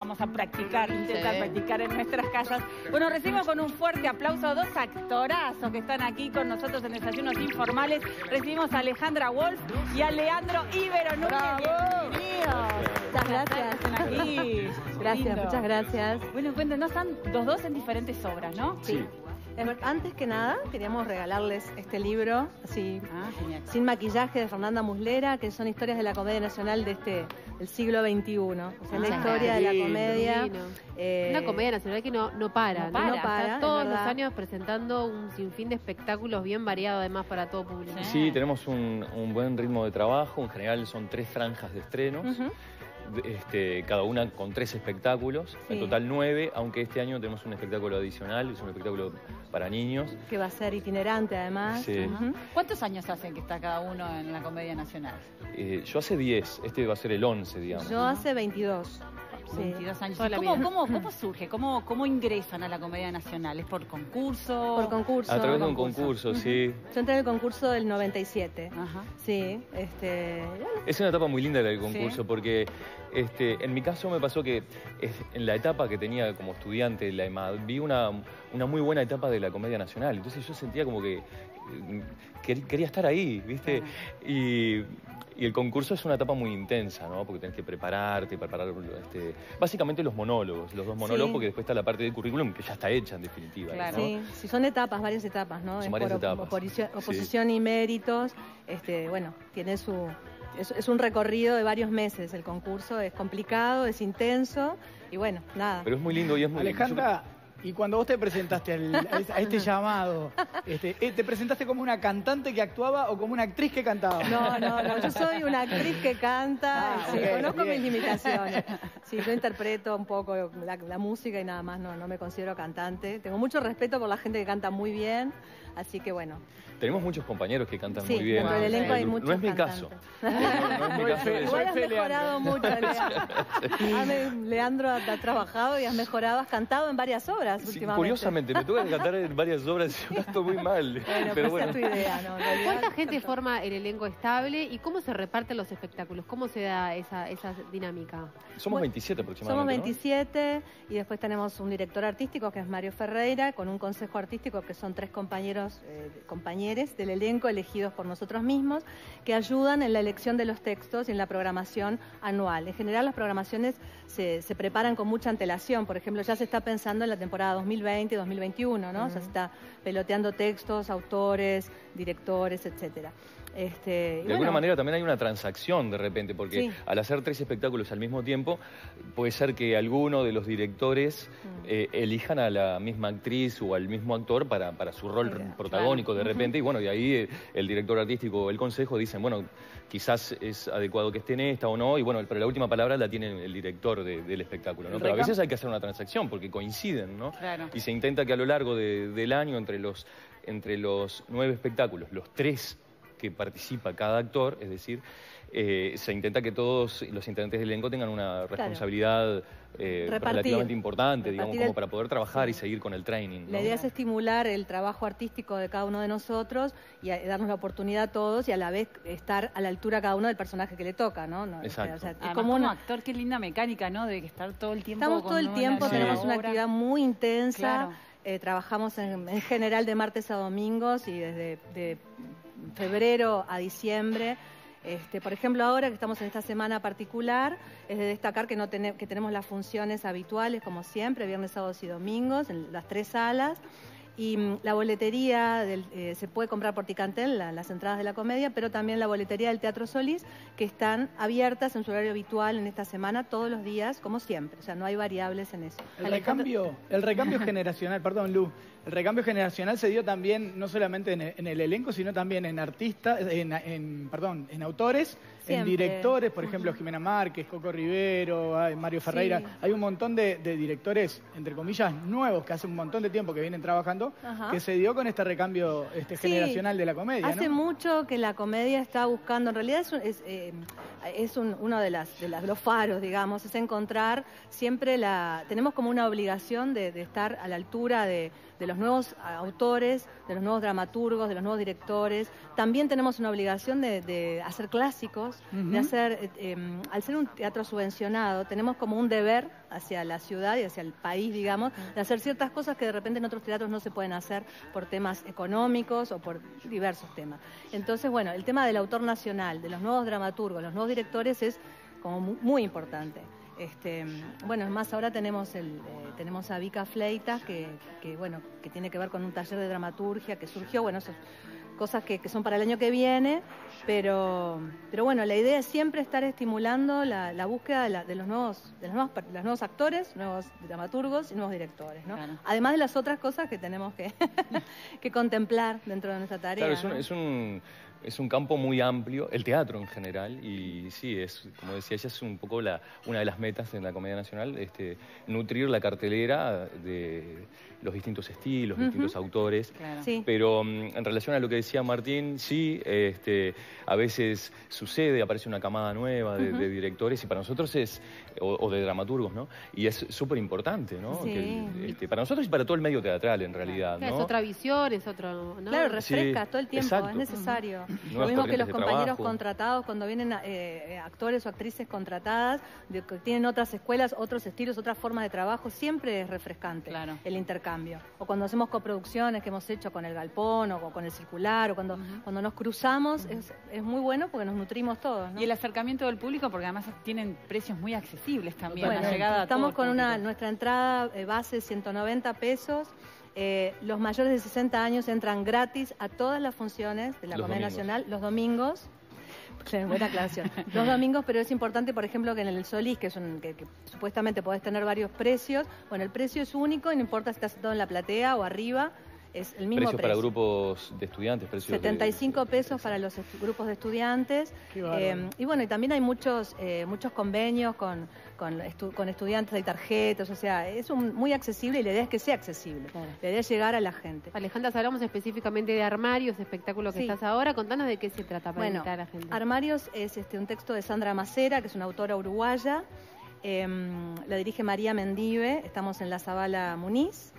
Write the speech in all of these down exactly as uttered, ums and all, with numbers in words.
Vamos a practicar, intentar Sí. practicar en nuestras casas. Bueno, recibimos con un fuerte aplauso a dos actorazos que están aquí con nosotros en Desayunos Informales. Recibimos a Alejandra Wolf y a Leandro Ibero Núñez. Bienvenidos. Muchas gracias. Están aquí. Gracias, Lindo. muchas gracias. Bueno, cuéntenos, están los dos en diferentes obras, ¿no? Sí. Antes que nada, queríamos regalarles este libro, así, Ah, genial. sin maquillaje, de Fernanda Muslera, que son historias de la comedia nacional de este, del siglo veintiuno. O sea, Ah, la historia de la lindo, comedia. divino. eh, Una comedia nacional que no, no para, No para, ¿no? para, Está es todos los verdad. años presentando un sinfín de espectáculos bien variados además para todo público. Sí. Sí, tenemos un, un buen ritmo de trabajo. En general son tres franjas de estrenos, ujú. este, cada una con tres espectáculos, Sí. en total nueve, aunque este año tenemos un espectáculo adicional, es un espectáculo para niños. Que va a ser itinerante además. Sí. Ujú. ¿Cuántos años hacen que está cada uno en la Comedia Nacional? Eh, yo hace diez, este va a ser el once, digamos. Yo hace veintidós. Sí. veintidós años. Toda la ¿Cómo, vida. cómo, ¿Cómo surge? ¿Cómo, ¿Cómo ingresan a la Comedia Nacional? ¿Es por concurso? Por concurso. A través de un concurso. concurso, sí. Yo entré en el concurso del noventa y siete. Ajá. Sí, este, bueno, Es una etapa muy linda la del concurso Sí. porque este, en mi caso me pasó que es- en la etapa que tenía como estudiante, la EMAD, vi una, una muy buena etapa de la Comedia Nacional. Entonces yo sentía como que eh, quer- quería estar ahí, ¿viste? Y, y el concurso es una etapa muy intensa, ¿no? Porque tenés que prepararte, preparar este, básicamente los monólogos, los dos monólogos, Sí. porque después está la parte del currículum que ya está hecha en definitiva. Claro. ¿no? sí, sí, son etapas, varias etapas, ¿no? Son Es varias por etapas. oposición, Sí. oposición y méritos. Este, bueno, tiene su... Es, es un recorrido de varios meses el concurso, es complicado, es intenso y bueno, nada. Pero es muy lindo y es muy Alejandra, y cuando vos te presentaste al- a este llamado, este, eh, ¿te presentaste como una cantante que actuaba o como una actriz que cantaba? No, no, no, yo soy una actriz que canta, Ah, sí, ok, conozco bien. mis limitaciones. Sí, yo interpreto un poco la, la música y nada más, no, no me considero cantante. Tengo mucho respeto por la gente que canta muy bien, así que bueno. Tenemos muchos compañeros que cantan Sí, muy bien. dentro del elenco hay no, muchos no es mi cantantes. caso. No, no es mi Soy caso fe- de- Igual has Soy mejorado Leandro. mucho, Leandro. Has- Leandro ha, ha trabajado y has mejorado, has cantado en varias obras Sí, últimamente. curiosamente, me tuve que cantar en varias obras y yo canto muy mal. Bueno, pero pues bueno. esa es tu idea, ¿no? En realidad, ¿Cuánta gente canta- forma el elenco estable y cómo se reparten los espectáculos? ¿Cómo se da esa, esa dinámica? Somos Bueno, veintisiete aproximadamente. Somos ¿no? veintisiete y después tenemos un director artístico que es Mario Ferreira, con un consejo artístico que son tres compañeros, eh, compañeros del elenco elegidos por nosotros mismos, que ayudan en la elección de los textos y en la programación anual. En general las programaciones se, se preparan con mucha antelación, por ejemplo ya se está pensando en la temporada dos mil veinte dos mil veintiuno, ¿no? Ya se está peloteando textos, autores, directores, etcétera. Este, y De bueno, alguna manera también hay una transacción de repente, porque Sí. al hacer tres espectáculos al mismo tiempo, puede ser que alguno de los directores Mm. eh, elijan a la misma actriz o al mismo actor para, para su rol Claro. protagónico de Ujú. repente, y bueno, de ahí eh, el director artístico o el consejo dicen, bueno, quizás es adecuado que esté en esta o no, y bueno, pero la última palabra la tiene el director de- del espectáculo, ¿no? El Pero a recam- veces hay que hacer una transacción porque coinciden, ¿no? Claro. Y se intenta que a lo largo de- del año, entre los, entre los nueve espectáculos, los tres que participa cada actor, es decir, eh, se intenta que todos los integrantes del elenco tengan una responsabilidad eh, Repartir. relativamente importante, digamos, Repartir como el- para poder trabajar sí. y seguir con el training, ¿no? La idea es estimular el trabajo artístico de cada uno de nosotros y a- darnos la oportunidad a todos y a la vez estar a la altura cada uno del personaje que le toca, ¿no? No, Exacto. o sea, es Además, como como una- actor, qué linda mecánica, ¿no? De que estar todo el tiempo Estamos con todo el una tiempo, Sí. tenemos una obra. actividad muy intensa, Claro. eh, trabajamos en, en general de martes a domingos y desde de febrero a diciembre. Este, por ejemplo, ahora que estamos en esta semana particular, es de destacar que, no tene- que tenemos las funciones habituales, como siempre, viernes, sábados y domingos, en las tres salas. Y mm, la boletería del- eh, se puede comprar por Ticantel, la- las entradas de la comedia, pero también la boletería del Teatro Solís, que están abiertas en su horario habitual en esta semana, todos los días, como siempre. O sea, no hay variables en eso. El recambio, el recambio generacional, perdón Lu, el recambio generacional se dio también no solamente en el, en el elenco, sino también en artistas, en, en, perdón, en autores, en Siempre. directores, por ejemplo Jimena Márquez, Coco Rivero, ay, Mario Ferreira. Sí. Hay un montón de, de directores, entre comillas, nuevos, que hace un montón de tiempo que vienen trabajando, Ajá. que se dio con este recambio este, Sí. generacional de la comedia, Hace ¿no? mucho que la comedia está buscando, en realidad es, un- es, eh, es un- uno de, las, de las- los faros, digamos, es encontrar siempre la... Tenemos como una obligación de, de estar a la altura de, de los nuevos autores, de los nuevos dramaturgos, de los nuevos directores. También tenemos una obligación de, de hacer clásicos, uh-huh. de hacer, eh, eh, al ser un teatro subvencionado, tenemos como un deber hacia la ciudad y hacia el país, digamos, de hacer ciertas cosas que de repente en otros teatros no se pueden hacer por temas económicos o por diversos temas. Entonces, bueno, el tema del autor nacional, de los nuevos dramaturgos, los nuevos directores es como muy, muy importante. Este, bueno, es más, ahora tenemos el eh, tenemos a Vika Fleitas, que, que bueno, que tiene que ver con un taller de dramaturgia que surgió, bueno, eso, cosas que, que son para el año que viene, pero pero bueno, la idea es siempre estar estimulando la, la búsqueda de, la, de los nuevos de los nuevos, los nuevos actores, nuevos dramaturgos y nuevos directores, ¿no? Claro. Además de las otras cosas que tenemos que, que contemplar dentro de nuestra tarea. Claro, es un, ¿no? es un Es un campo muy amplio, el teatro en general, y sí, es, como decía ella, es un poco la, una de las metas en la Comedia Nacional, este, nutrir la cartelera de los distintos estilos, uh-huh. distintos autores. Claro. Sí. Pero um, en relación a lo que decía Martín, sí, este, a veces sucede, aparece una camada nueva de, uh-huh. de directores, y para nosotros es, o, o de dramaturgos, ¿no? Y es súper importante, ¿no? Sí. Que, este, para nosotros y para todo el medio teatral, en realidad, claro, ¿no? Es otra visión, es otro... ¿no? Claro, refresca sí, todo el tiempo, exacto. es necesario. Uh-huh. Lo mismo que los de compañeros trabajo. contratados, cuando vienen eh, actores o actrices contratadas, de, que tienen otras escuelas, otros estilos, otras formas de trabajo, siempre es refrescante claro. el intercambio. O cuando hacemos coproducciones que hemos hecho con el Galpón o con el Circular, o cuando, uh-huh. cuando nos cruzamos, uh-huh. es, es muy bueno porque nos nutrimos todos, ¿no? Y el acercamiento del público, porque además tienen precios muy accesibles también. Bueno, la llegada estamos a con una, nuestra entrada eh, base ciento noventa pesos. Eh, los mayores de sesenta años entran gratis a todas las funciones de la Comedia Nacional los domingos. Buena aclaración. Los domingos, pero es importante, por ejemplo, que en el Solís, que es un que, que supuestamente podés tener varios precios, bueno, el precio es único y no importa si estás sentado en la platea o arriba, es el mismo precios precio. Para grupos de estudiantes, precios setenta y cinco de, pesos para los grupos de estudiantes. Eh, y bueno, y también hay muchos eh, muchos convenios con, con, estu con estudiantes, hay tarjetas, o sea, es un, muy accesible y la idea es que sea accesible. Claro. La idea es llegar a la gente. Alejandra, hablamos específicamente de Armarios, espectáculo que sí. estás ahora. Contanos de qué se trata para bueno, invitar a la gente. Armarios es este, un texto de Sandra Macera, que es una autora uruguaya. Eh, la dirige María Mendive, estamos en la Zabala Muniz.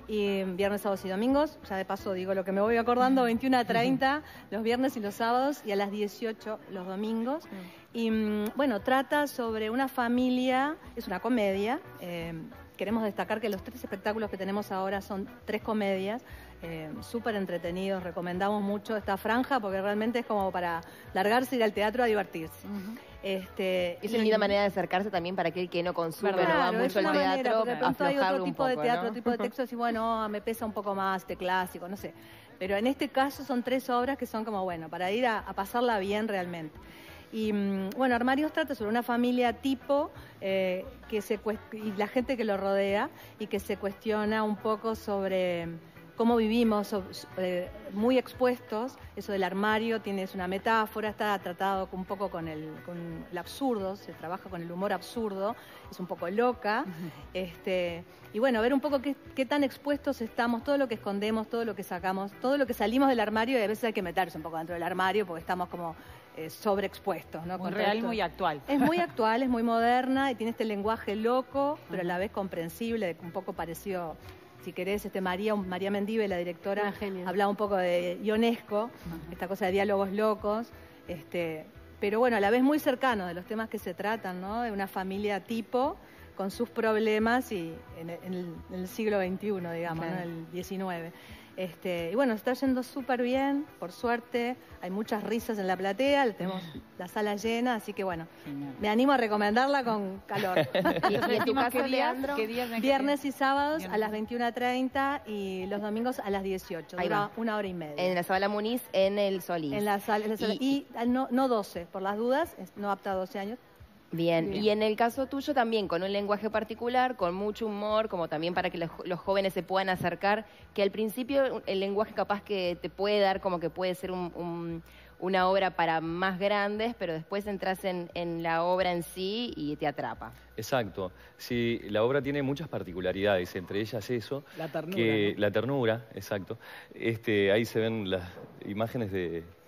Y viernes, sábados y domingos, ya de paso digo lo que me voy acordando, veintiuno a treinta los viernes y los sábados y a las dieciocho los domingos. Y bueno, trata sobre una familia, es una comedia, eh, queremos destacar que los tres espectáculos que tenemos ahora son tres comedias, eh, súper entretenidos, recomendamos mucho esta franja porque realmente es como para largarse, ir al teatro a divertirse. Uh-huh. Este, es una linda manera de acercarse también para aquel que no consume, claro, no va mucho al manera, teatro, porque de pronto hay otro tipo poco, de teatro, ¿no? tipo de texto, y bueno, me pesa un poco más este clásico, no sé. Pero en este caso son tres obras que son como, bueno, para ir a, a pasarla bien realmente. Y bueno, Armarios trata sobre una familia tipo eh, que se y la gente que lo rodea y que se cuestiona un poco sobre cómo vivimos eh, muy expuestos. Eso del armario tiene es una metáfora, está tratado un poco con el, con el absurdo, se trabaja con el humor absurdo, es un poco loca. Uh-huh. este, y bueno, ver un poco qué, qué tan expuestos estamos, todo lo que escondemos, todo lo que sacamos, todo lo que salimos del armario, y a veces hay que meterse un poco dentro del armario porque estamos como eh, sobreexpuestos, ¿no? Muy real y muy actual. Es muy actual, es muy moderna y tiene este lenguaje loco, uh-huh. pero a la vez comprensible, un poco parecido. Si querés, este María, María Mendive, la directora, hablaba un poco de Ionesco, uh-huh. esta cosa de diálogos locos, este, pero bueno, a la vez muy cercano de los temas que se tratan, ¿no? De una familia tipo, con sus problemas y en el, en el, en el siglo veintiuno, digamos, claro. ¿no? En el diecinueve. Este, y bueno, está yendo súper bien, por suerte, hay muchas risas en la platea, tenemos la sala llena, así que bueno, genial. Me animo a recomendarla con calor. ¿Y, y en tu caso, Leandro? ¿Qué días Viernes y sábados Viernes. A las veintiuno a treinta y los domingos a las dieciocho, Ahí dura va. una hora y media. En la Zabala Muniz, en el Solís. En la sala, en la sala. Y, y no, no doce, por las dudas, no apta a doce años. Bien. Bien, y en el caso tuyo también, con un lenguaje particular, con mucho humor, como también para que los, los jóvenes se puedan acercar, que al principio el lenguaje capaz que te puede dar como que puede ser un, un, una obra para más grandes, pero después entras en, en la obra en sí y te atrapa. Exacto. Sí, la obra tiene muchas particularidades, entre ellas eso. La ternura. Que, ¿no? La ternura, exacto. Este, ahí se ven las imágenes de...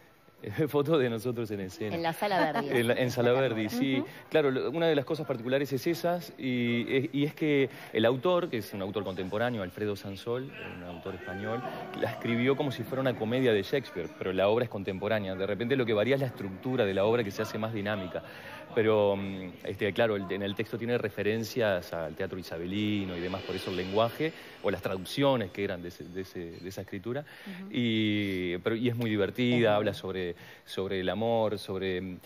Fotos de nosotros en escena. En la Sala Verdi. En, la, en Sala Verdi, sí. Uh-huh. Claro, una de las cosas particulares es esas, y, y es que el autor, que es un autor contemporáneo, Alfredo Sansol, un autor español, la escribió como si fuera una comedia de Shakespeare, pero la obra es contemporánea. De repente lo que varía es la estructura de la obra, que se hace más dinámica. Pero, este, claro, en el texto tiene referencias al teatro isabelino y demás, por eso el lenguaje, o las traducciones que eran de, ese, de, ese, de esa escritura. Uh-huh. y, pero, y es muy divertida, uh-huh. habla sobre, sobre el amor, sobre...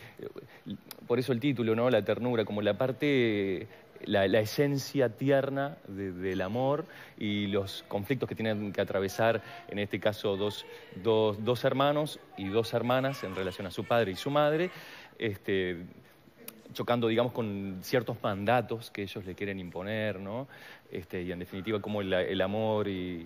Por eso el título, ¿no? La ternura, como la parte... La, la esencia tierna de, del amor y los conflictos que tienen que atravesar, en este caso, dos, dos, dos hermanos y dos hermanas en relación a su padre y su madre, este, chocando, digamos, con ciertos mandatos que ellos le quieren imponer, ¿no? Este, y en definitiva, como el, el amor y,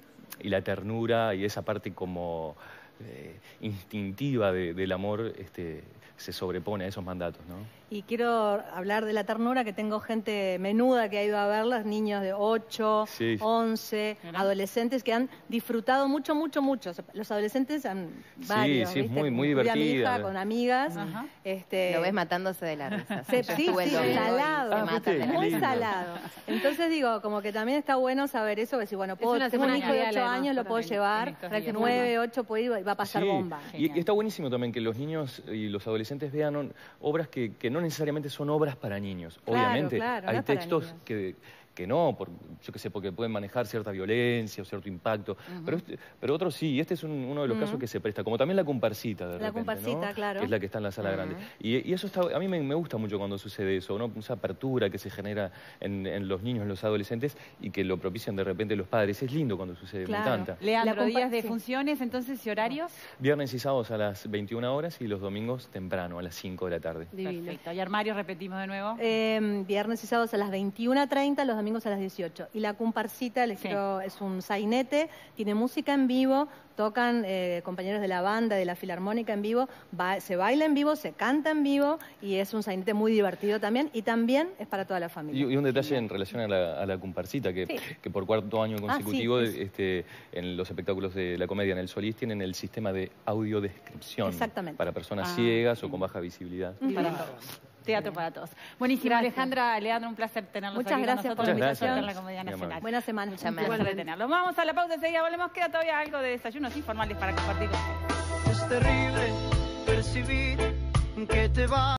y la ternura y esa parte como eh, instintiva de, del amor este, se sobrepone a esos mandatos, ¿no? Y quiero hablar de la ternura, que tengo gente menuda que ha ido a verlas, niños de ocho, sí. once, adolescentes que han disfrutado mucho, mucho, mucho. Los adolescentes han varios, Sí, sí, ¿viste? es muy, muy divertida. Fui a mi hija con amigas. Ajá. Este... Lo ves matándose de la risa. Se, sí, sí, sí salado, ah, matan, muy salado. Entonces digo, como que también está bueno saber eso, que si, bueno, puedo, tengo un hijo de ocho años, lo puedo llevar, nueve, ocho, puede ir, va a pasar sí. bomba. Y, y está buenísimo también que los niños y los adolescentes vean on, obras que, que no necesariamente son obras para niños. Claro, obviamente claro, hay no textos que, que no, por, yo qué sé, porque pueden manejar cierta violencia o cierto impacto, uh-huh. pero, este, pero otros sí, y este es un, uno de los uh-huh. casos que se presta, como también la comparsita de la repente, comparsita, ¿no? claro. Que es la que está en la sala uh-huh. grande. Y, y eso está, a mí me, me gusta mucho cuando sucede eso, ¿no? Esa apertura que se genera en, en los niños, en los adolescentes, y que lo propician de repente los padres. Es lindo cuando sucede, claro. me encanta. Leandro, días de funciones, entonces, ¿y horarios? Viernes y sábados a las veintiuna horas y los domingos temprano, a las cinco de la tarde. Divino. Perfecto. ¿Y armarios repetimos de nuevo? Eh, viernes y sábados a las veintiuna treinta, los domingos a las dieciocho. Y la comparsita, les sí. quiero, es un sainete, tiene música en vivo, tocan eh, compañeros de la banda, de la filarmónica en vivo, va, se baila en vivo, se canta en vivo, y es un sainete muy divertido también, y también es para toda la familia. Y, y un detalle en relación a la, a la comparsita, que, sí. que por cuarto año consecutivo, ah, sí, este, en los espectáculos de la comedia en el Solís tienen el sistema de audiodescripción para personas ah, ciegas sí. o con baja visibilidad. Uh-huh. Para todos. Teatro para todos. Buenísimo, gracias. Alejandra, Leandro, un placer tenerlos Muchas aquí gracias con nosotros. por la invitación En la Comedia Nacional. Buena semana. Muchas gracias por tenerlos. Vamos a la pausa, enseguida volvemos. Queda todavía algo de desayunos informales para compartir con ustedes. Es terrible percibir que te va